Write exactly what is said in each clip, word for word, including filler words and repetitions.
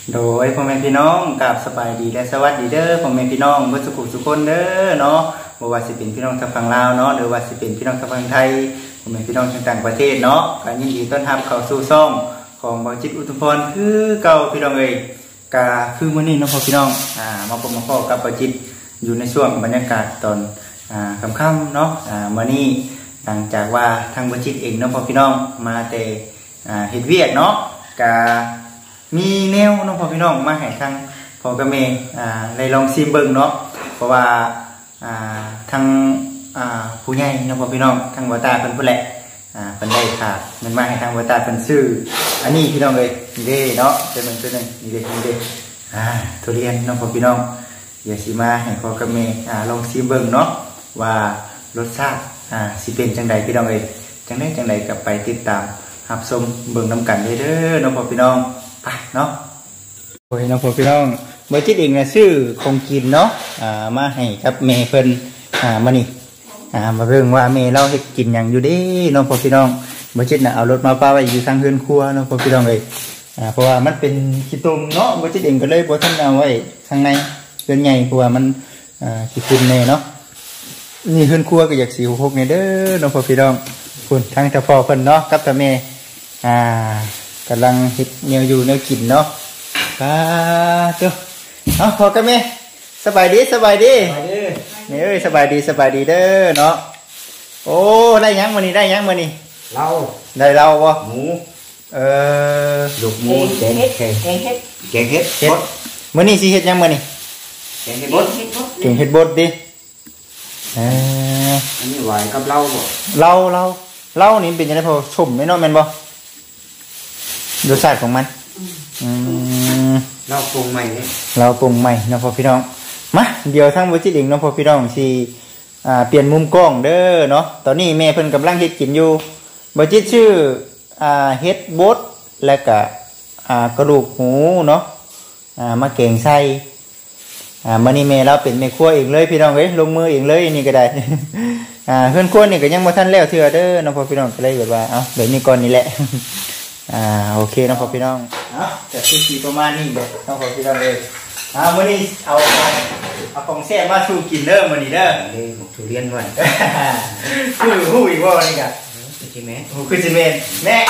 โดยพ่อแม่พี่น้องกับสบายดีและสวัสดีเด้อพ่อแม่พี่น้องเพื่อสุขสุขคนเด้อเนาะบ่ว่าสิเป็นพี่น้องทางฝั่งลาวเนาะหรือว่าสิเป็นพี่น้องทางฝั่งไทยพ่อแม่พี่น้องทางต่างประเทศเนาะก็ยินดีต้อนรับเข้าสู่ช่องของบ่าวจิตอุทุมพรคือเก่าพี่น้องเอ้ยก็คือมื้อนี้เนาะพ่อพี่น้องอ่ามาพบมาพบกับบ่าวจิตอยู่ในช่วงบรรยากาศตอนอ่าค่ำๆเนาะอ่ามื้อนี้หลังจากว่าทางบ่าวจิตเองเนาะพ่อพี่น้องมาแต่อ่าเฮ็ดเวียกเนาะก็มีแนวน้องพ่อพี่น้องมาให้ทางพ่อกับแม่อ่าได้ลองชิมเบิ่งเนาะเพราะว่าอ่าทางอ่าผู้ใหญ่น้องพ่อพี่น้องทางบ่าวตาเพิ่นพุ่นแหละอ่าเพิ่นได้ค่ะมันมาให้ทางบ่าวตาเพิ่นซื้ออันนี้พี่น้องเอ้ยนี่เด้เนาะเป็นมันเป็นนี่เด้นี่เด้อ่าทุเรียนน้องพ่อพี่น้องเดี๋ยวสิมาให้พ่อกับแม่อ่าลองชิมเบิ่งเนาะว่ารสชาติอ่าสิเป็นจังไดพี่น้องเอ้ยจังได๋จังได๋ก็ไปติดตามรับชมเบิ่งนํกันเด้อน้องพ่อพี่น้องไปเนาะโอ้ยน้องพ่อพี่น้องบ่าวจิตเองน่ะซื้อของกินเนาะอ่ามาให้กับแม่เพิ่นอ่ามานี่อ่ามาเบิ่งว่าแม่เราเฮ็ดกินหยังอยู่เด้น้องพ่อพี่น้องบ่าวจิตน่ะเอารถมาป้าไว้อยู่ทางเรือนครัวน้องพ่อพี่น้องเอ้ยอ่าเพราะว่ามันเป็นขี้ตุ่มเนาะบ่าวจิตเองก็เลยบ่ทันเอาไว้ข้างในเรือนใหญ่เพราะว่ามันอ่าขี้ตุ่มแน่เนาะนี่เรือนครัวก็อยากสิหกๆนี่เด้อน้องพ่อพี่น้องพุ่นทางเจ้าพ่อเพิ่นเนาะกับตาแม่อ่ากำลังเฮ็ดแนวอยู่แนวกินเนาะป้าเจ้าเอาพอกันไหมสบายดีสบายดีนี่เอ้ยสบายดีสบายดีเด้อเนาะโอ้ได้ยังมื้อนี้ได้ยังมื้อนี้เราได้เราบ่หมูเอ่อลูกหมูแกงเห็ดแกงเห็ดแกงเห็ดบดมื้อนี้สิเฮ็ดยังมื้อนี้แกงเห็ดบดแกงเฮ็ดบดดิเอ่ออันนี้หวานกับเราบ่เราเราเรานี่เป็นจังได๋พอชมแม่เนาะแม่นบ่รสชาติของมันอืมเราปรุงใหม่เนี่ยเราปรุงใหม่นะพ่อพี่น้องมาเดี๋ยวทั้งบ่จิตเองเนาะพ่อพี่น้องสิอ่าเปลี่ยนมุมกล้องเด้อเนาะตอนนี้แม่เพิ่นกำลังเฮ็ดกินอยู่บ่จิตชื่ออ่าเฮ็ดบดแล้วก็อ่ากระดูกหมูเนาะอ่ามาแกงใส่อ่ามื้อนี้แม่เราเป็นแม่ครัวเองเลยพี่น้องเอ้ยลงมือเองเลยนี่ก็ได้ อ่าเฮือนครัวนี่ก็ยังบ่ทันแล้วเทื่อเด้อเนาะพ่อพี่น้องก็เลยแบบว่าเอ้าเดี๋ยวนี้ก่อนนี่แหละ อ่าโอเคน้องพ่อพี่น้องเอาแต่คือสีประมาณนี้เด้อน้องพ่อพี่น้องเลยอ่ามื้อนี้เอาเอาของแซ่บมาสู่กินเด้อมื้อนี้เด้อเด้อทุเรียนไว้คือฮู้อีกบ่นี่ก็คือสิแม่ฮู้คือสิแม่นแม่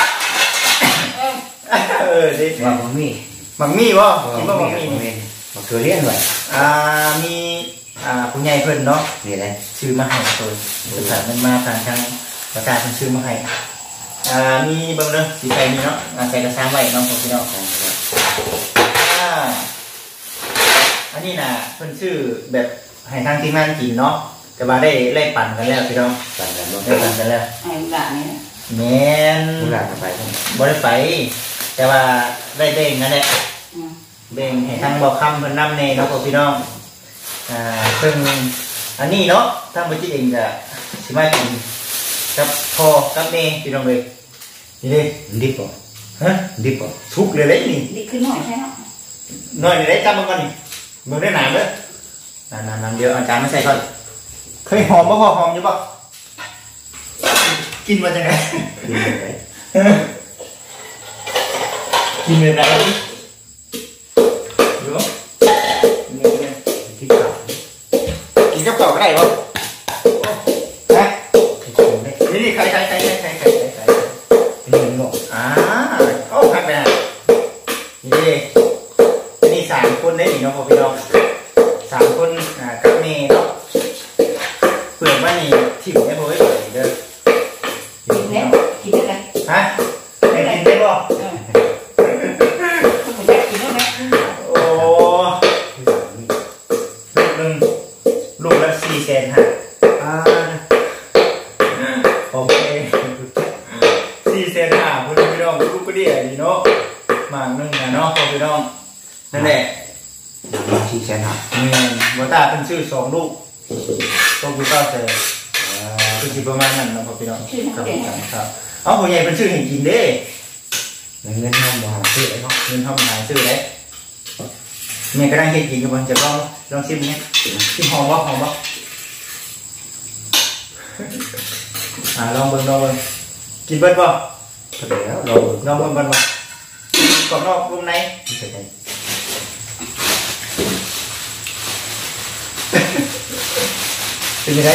เออดิว่าบ่มีมักมีบ่กินบ่มักมีบ่ทุเรียนไว้อ่ามีอ่าผู้ใหญ่เพิ่นเนาะนี่แหละซื้อมาให้ตัวสุดท้ายมันมาทางทางประกาศเพิ่นซื้อมาให้อ่ามีเบิ่งเด้อสิใส่นี่เนาะอ่าใส่กระซ้ำไว้น้องพ่อพี่น้องอ่าอันนี้น่ะเพิ่นชื่อแบบให้ทางทีมงานกินเนาะแต่ว่าได้ไล่ปั่นกันแล้วพี่น้องปั่นกันบ่ได้ปั่นกันแล้วไอ้กะนี่แม่นบ่ล่ะไปบ่ได้ไปแต่ว่าได้เบ่งนั่นแหละเบ่งให้ทางบ่คำเพิ่นนำแน่เนาะพ่อพี่น้องอ่าซึ่งอันนี้เนาะทางบ่จิตเองก็สิมากินกับพ่อกับแม่พี่น้องเลยนี่ดิดิบบ่ฮะดิบบ่ทุกเลยเลยนี่ดิบขึ้นหน่อยใช่ไหมหน่อยเลยจับมันก่อนนี่มึงได้หนามเลยนานนานเดียวอาจารย์ไม่ใส่ก่อนเคยหอมบ่พอหอมอยู่ป่ะกินมาจากไหนกินเลยไหนดูกินกับกินกับเก่าก็ได้ป่ะฮะนี่นี่ใครใครใครใครใครใครใครนี่มันงอกอ่าโอ้พักไปนะนี่นี่สามคนได้หนิน้องพ่อพี่น้องสามคนอ่ากับเมย์เนาะเปลือกว่านี่ถิ่นได้บ่อยเด้อกินได้กินได้เลยฮะได้กินได้บ่คุณจะกินได้ไหมโอ้ลูกหนึ่งลูกละสี่แสนห้าอ่าโอเคสี่แสนห้าพ่อพี่น้องลูกก็ดีดีเนาะมากนึงนะเนาะพ่อพี่น้องนั่นแหละสี่แสนห้านี่บัวตาเป็นชื่อสองลูกต้องคุยก็เจอคือสิประมาณนั้นนะพ่อพี่น้องครับเอาพ่อใหญ่เป็นชื่อเห็นกินเด้เงินทำบ่หาซื้อเนาะเงินทำหาซื้อได้เมียก็ได้เห็นกินกับมันจะลองลองชิมเนี่ยชิมหอมวะหอมวะอ่าลองเบิ่งลองเบิ่งกินเบิ้ลป่ะแล้วลองลองเบิ่งเบิ้ลป่ะกรอบนอกนุ่มในใช่ใช่อเป็นยังไง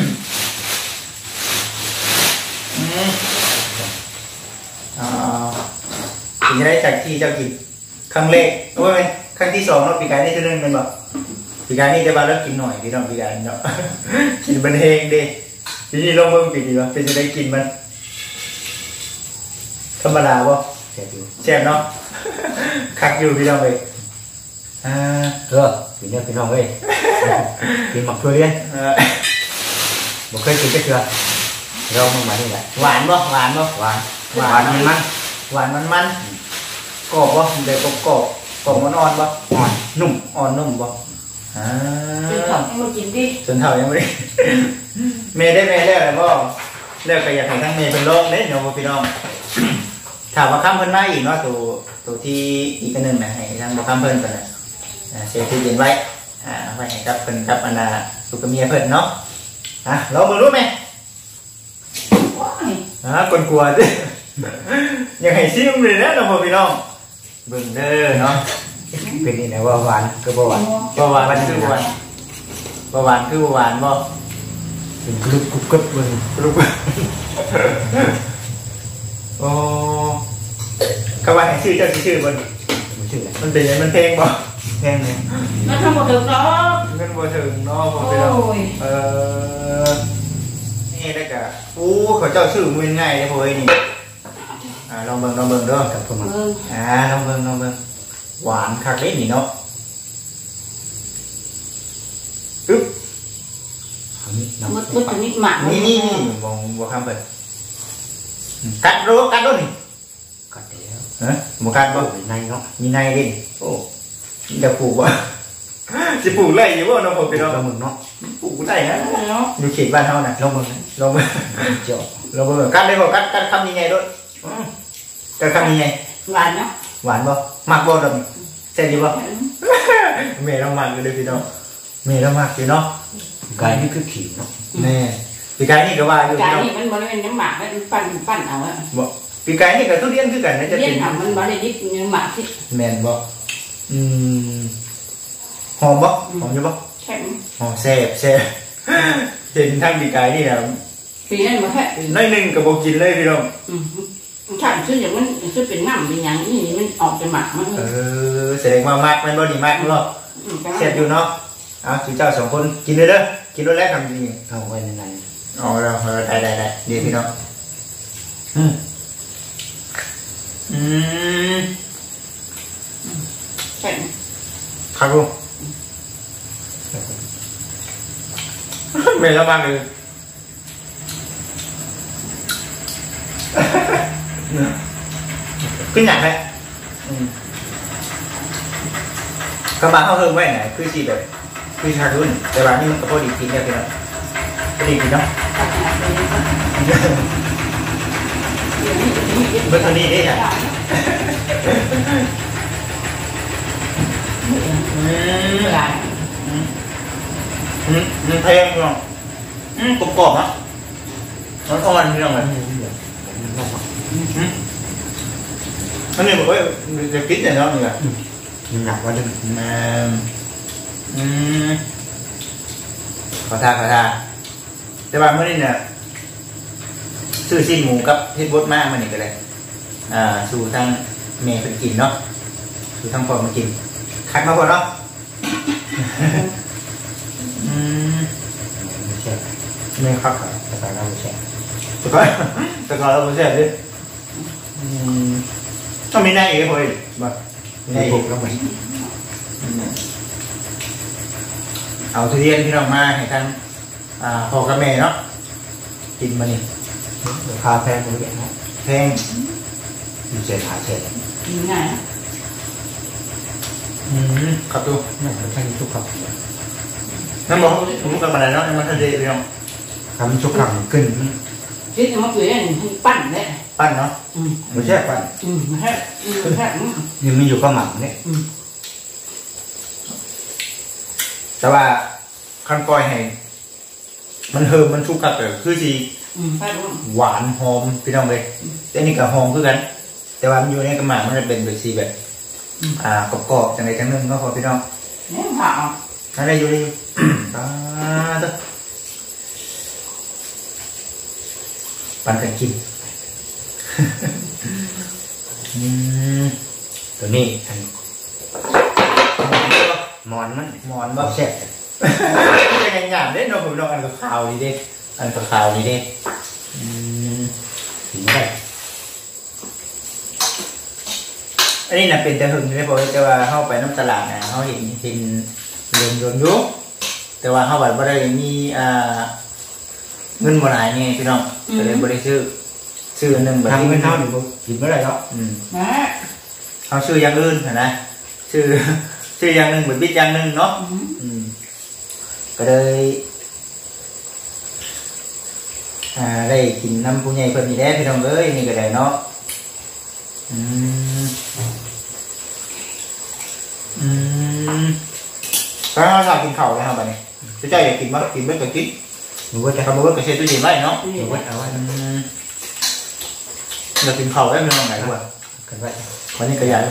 อ่าเป็นยังไงจากที่เจ้ากินครั้งแรกโอ้ยครั้งที่สองเราปีกายนี่ชื่อนึงเป็นแบบปีกายนี่จะมาแล้วกินหน่อยพี่น้องปีกายเนาะ กินมันเฮงดิทีนี้ลองเบิ่งปีดีวะเป็นจะได้กินมันธรรมดาป่ะแซ่บอยู่แซ่บเนาะ คักอยู่พี่น้องเลยอ่าเออกินเนื้อพี่น้องเว้ยกินหมักทุเรียนเออบ่เคยกินก็เชื่อเราเมื่อมานี่แหละหวานป่ะหวานป่ะหวานหวานมันมันหวานมันมันกรอบป่ะเดี๋ยวกรอบกรอบกรอบมันอ่อนป่ะอ่อนนุ่มอ่อนนุ่มป่ะอ่าคือของให้มันกินดิส่วนเท่ายังไม่ได้ เมย์ได้เมย์แล้วแล้วก็แล้วก็อยากให้ทั้งเมย์เป็นโรคเด้เนาะพี่น้อง ถามว่าข้ามเพิ่นมาอีกเนาะตัวตัวที่อีกอันหนึงนะให้ทางบ่ข้ามเพิ่นกันนะอ่าเซฟที่เย็นไว้อ่าไว้ให้กับเพิ่นกับอันน่ะลูกกับเมียเพิ่นเนาะอ่ะลองมือรู้ไหมว้ายอ่ากลัวๆดิ อยากให้ซิมเลยนะเนาะพ่อพี่น้องเบิ่งเด้อเนาะเป็นนี่นะว่าหวานก็บ่หวานบ่หวานคือหวานบ่หวานคือบ่หวานบ่เป็นกรุบกรุบกรุบเบิ่งลูก โอ้เขาว่าให้ชื่อเจ้าสิชื่อบ่มันชื่ออะไรมันเป็นยังมันเพลงบ่เพลงนี่มันทำหมดถึงแล้วเงินบ่ถึงเนาะพ่อโอ้พี่น้องยเออนี่แล้วก็อู้เขาเจ้าชื่อมือง่ายเลยพ่อเอ้ยนี่อ่าลองเบิ่งลองเบิ่งเด้อกับพวกมันเอออ่าลองเบิ่งลองเบิ่งหวานคักเลยนี่เนาะอึ๊บอันนี้น้ำมันมันจะนิดหมากนี่นี่นี่มองบ่คำเปิดกัดรู้กัดรู้นี่กัดแล้วฮะบ่กัดบ่ในเนาะมีในดิโอ้เดี๋ยวปลูกบ่ สิปลูกไรอยู่บ่เนาะพ่อพี่น้องปลาหมึกเนาะปลูกได้นะเนาะอยู่เขตบ้านเฮาน่ะลองเบิ่งนะลองเบิ่งเจ้าลองเบิ่งกัดได้บ่กัดกัดคำยังไงด้วยกัดคำยังไงหวานเนาะหวานบ่มักบ่ดอกแซ่บดีบ่ แม่เรามักอยู่เด้อพี่น้องแม่เรามักอยู่เนาะกายนี่คือขีดเนาะแน่ปีกายนี่ก็ว่าอยู่กาพี่ยน้องนี่มันบริเวณน้ำหมากมันปั้นปั้นเอาอะบ่ปีกายนี่ก็ทุเรียนคือกันนะจะเลี้ยเป็งนทำมันบริเวณน้ำหมากที่แม่นบ่อืมหอมบ่หอมอยู่บ่แข็งหอมแซ่บแซ่บเห็นทางปีกายนี่นะปีนั้นมาแค่น้อยหนึงก็บ่กินเลยพี่น้องอืมฉันซื้ออย่างมันซื้อเป็นน้ำเป็นอย่างนี้มันออกจากหมากมันเออแสดงว่ามากแม่นบ่นี่มากเนาะแซ่บอยู่เนาะเอาสิเจ้าสองคนกินเด้อเด้อกินด้วยแล้วคำจริงเอาไว้ในในอ๋อแล้วเออได้ได้ได้ดีพี่น้องอืมอืมแข็งครับลุงเมล่ามากเลยขึ้นอย่างไรกระบะเข้าเพิ่มไว้ไหนคือสีแบบคือชารุ่นแต่ว่านี่มันก็พอดีกินเนี่ยพี่น้องพอดีกินเนาะเบอร์ตัวนี้ได้ไงอืมหลายอืมอืมอืมเพลงพี่น้องอืมกรอบๆนะมันอ่อนพี่น้องเลยอืมอันนี้บอกว่าจะกินแต่เนาะนี่แหละมันหนักว่าดึงมาอืมขอทาขอทาแต่ว่าเมื่อนี้เนี่ยซื้อสิ้นหมูกับเฮ็ดบดมามันนี่ก็เลยอ่าสู่ทางแม่เป็นกินเนาะสู่ทางพ่อมากินคัดมาพอเนาะอืมไม่ใช่แม่ครับแต่ตอนเราไม่ใช่แต่ก็แต่ก็เราไม่ใช่ดิอืมต้องมีหน้าเอ๋พอดีบ่ในพวกเราไม่เอาทุเรียนที่เรามาให้ทางอ่าพ่อกับแม่เนาะกินมานี่คาแฟมันเยอะเนาะแพงมีเศษหาเศษกินง่ายนะอืมครับตัวนั่นมันใช่ทุกคำน้ำบอกผมกันมาแล้วเนาะมันทะเลพี่น้องคำทุกคำขึ้นคิดมาเปลี่ยนปั้นเลยปั้นเนาะอืมไม่ใช่ป่ะอืมแค่อืมแค่อืมยังมีอยู่ก็หมักเนี่ยอืมแต่ว่าขั้นปล่อยให้มันเฮิมมันชุกกับแต่คือสีอืมแค่อืมหวานหอมพี่น้องเลยแต่นี่กับหอมคือกัน แต่ว่ามันอยู่ในกระหม่อมมันจะเป็นแบบสีแบบอ่ากรอบๆจังไรจังนึงก็พอพี่น้องเนี่ยผ่าฮอะไรอยู่นี่ตาตัวปันกันกินตัวนี้อันมอนมันมอนบ่แซ่บจะยังงามเด้เนาะผมลองอันกับข้าวนี่เด้อันกับข้าวนี่เด้อืมถึงได้อันนี้น่ะเป็นแต่หึงได้บ่แต่ว่าเฮาไปน้ำตลาดน่ะเฮาเห็นเห็นรวมรวมอยู่แต่ว่าเฮาบ่ได้มีอ่าเงินบ่หลายไงพี่น้องก็เลยบ่ได้ซื้อซื้อนึงแบบทำเงินเท่านี่บ่กินบ่ได้เนาะอืมเฮาซื้ออย่างอื่นหั่นนะซื้อซื้ออย่างนึงเหมือนบิดอย่างนึงเนาะอืมก็เลยอ่าได้กินน้ำผู้ใหญ่เพิ่นนี่แหละพี่น้องเอ้ยนี่ก็ได้เนาะอืมอืมถ้าเราชอบกินข้าวนะครับบัดนี้จะเจ้าอยากกินบ่กินเบิดก็กินหนูว่าจะทำบ่เบิดก็เช็ดตู้เย็นไว้เนาะหนูว่าเอาไว้อยากกินข้าวได้พี่น้องไหนบ่กันไว้วันนี้ก็ใหญ่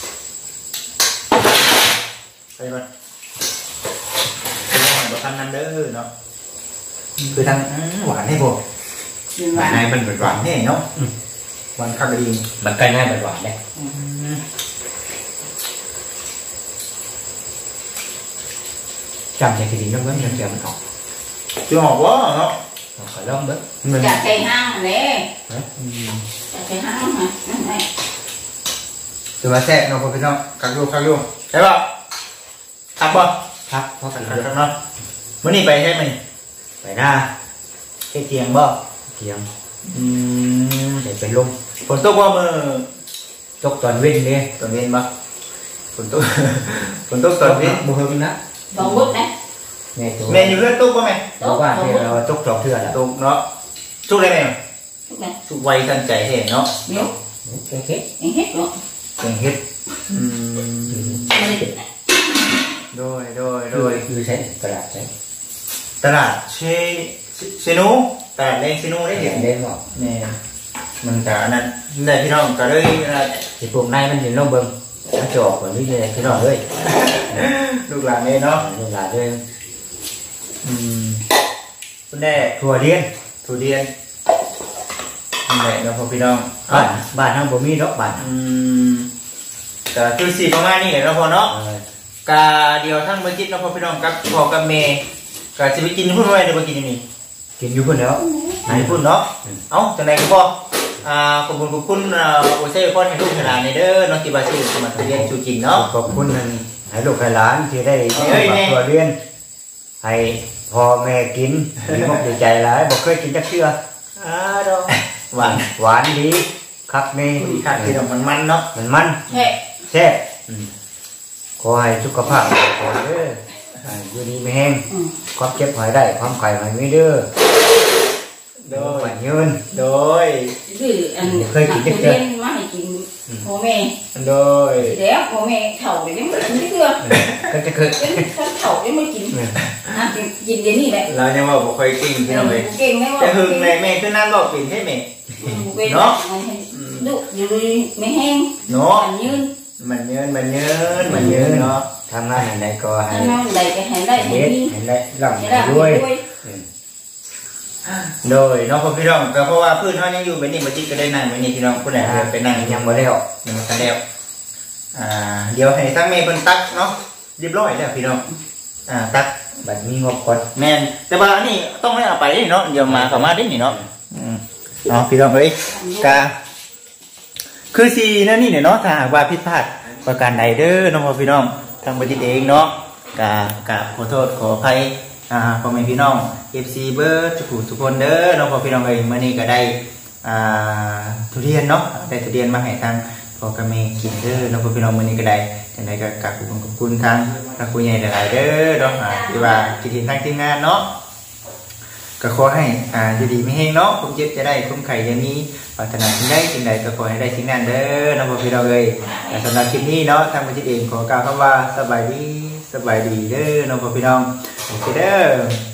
ไปบ่บ่ทำนั่นเด้อเนาะคือทางหวานให้บ่หวานให้มันหวานให้เนาะหวานคักดีมันใกล้ง่ายหวานได้จำใจดีน้องเบิ้งยังเจอมันออกจะออกวะเนาะขอลองเบิ้งจากใจห้างเลยจากใจห้างฮะถือว่าแซ่บเนาะพี่น้องคักดูคักดูใช่ป่ะคักป่ะคักเพราะกันคักเนาะวันนี้ไปใช่ไหมไปหน้าแค่เตียงบ่เตียงอืมเดี๋ยวไปลมฝนตกว่ามือตกตอนเว้นเนี่ยตอนเว้นบ่ฝนตกฝนตกตอนเว้นบ่เฮิงนะตอนวุ้นนะแม่แม่อยู่เรื่องตกป่ะแม่ตกว่าเนี่ยเราตกสองเทื่อแล้วตกเนาะทุกได้ไหมทุกไหมทุกไวทันใจเห็นเนาะเนาะเก่งเฮ็ดเก่งเฮ็ดเนาะเก่งเฮ็ดอืมโดยโดยโดยคือใช้ตลาดใช้ตลาดเชเชนูตลาดแรงเชนูได้เห็นเด่นหรอเนี่ยมันจะนั่นได้พี่น้องก็เลยที่พวกนายมันเห็นน้องเบิ้งมาจอกแบบนี้เลยพี่น้องเลยลูกหลานเลยเนาะลูกหลานเลยอืมคุณแม่ถั่วเลียนถั่วเลียนคุณแม่เนาะพ่อพี่น้องบ้านบ้านทางบ่มีดอกบ้านอืมแต่คือสี่ประมาณนี้แหละเนาะพ่อเนาะกาเดียวทั้งมื้อกินเนาะพ่อพี่น้องกับพ่อกับแม่ก็สิไปกินพุ่นไว้เดี๋ยวไปกินนี่กินอยู่พุ่นแล้วไหนพุ่นเนาะเอ้าจังได๋ก็พ่ออ่าขอบคุณขอบคุณอ่าโอเซ่พ่อให้ลูกให้หลานเด้อเนาะที่ว่าซื้อสมัครเรียนชูกินเนาะขอบคุณนั่นให้ลูกให้หลานที่ได้ตัวเรียนให้พ่อแม่กินมีมกใจหลายบ่เคยกินจักเทื่ออ่าดอกหวานหวานดีคักนี่คักที่ดอกมันมันเนาะมันมันแซ่บแซ่บขอให้สุขภาพขอเด้ออยู่ดีไม่แห้งความเจ็บหายได้ความไข่หายไม่เด้อโดยยืนโดยคืออันเคยกินเรียนมาให้กินพ่อแม่โดยแล้วพ่อแม่เฒ่าเลยยังไม่กินเทื่อก็จะเคยเฒ่ายังไม่กินอ่ะกินเดี๋ยวนี้แหละเรายังว่าบ่ค่อยกินพี่น้องเอ้ยเก่งแม่ว่าแต่หึงแม่แม่คือนั่นบอกกินให้แม่เนาะดุอยู่ไม่แห้งเนาะมันยืนมันยืนมันยืนมันยืนเนาะทำงานไหนก็ให้ทำงานไหนก็ให้ได้ให้ดีให้ได้ร่ำรวยโดยน้องพี่น้องก็เพราะว่าพื้นเขายังอยู่แบบนี้มาจิตก็ได้นั่งแบบนี้พี่น้องผู้ใดไปนั่งยังบ่แล้วยังบ่ทันแล้วอ่าเดี๋ยวให้ทั้งแม่เพิ่นตักเนาะเรียบร้อยแล้วพี่น้องอ่าตักบัดมีงบก่อนแม่นแต่ว่าอันนี้ต้องให้เอาไปเนาะเดี๋ยวมาเข้ามาได้นี่เนาะอืมเนาะพี่น้องเอ้ยกะคือสินั่นนี่เนี่ยเนาะถ้าหากว่าผิดพลาดประการใดเด้อน้องพี่น้องทางบัดนี้เองเนาะกะกะขอโทษขออภัยอ่าพ่อแม่พี่น้อง เอฟ ซี เบิร์ดทุกทุกคนเด้อน้องพ่อพี่น้องเอ้ยมื้อนี้ก็ได้อ่าทุเรียนเนาะได้ทุเรียนมาให้ทางพ่อกับแม่กินเด้อน้องพ่อพี่น้องมื้อนี้ก็ได้จังได๋ก็กราบขอบคุณขอบคุณทางทางผู้ใหญ่หลายๆเด้อเนาะอ่าที่ว่าที่ทีมทางทีมงานเนาะก็ขอให้อ่าอยู่ดีมีแฮงเนาะผมเจ็บจะได้คุ้มไข่จะมีปรารถนาสิ่งใดสิ่งใดก็ขอให้ได้สิ่งนั้นเด้อน้องพ่อพี่น้องเอ้ยแต่สำหรับคลิปนี้เนาะทางบัญชีเองขอกล่าวคำว่าสบายดีสบายดีเด้อน้องพ่อพี่น้องโอเคเด้อ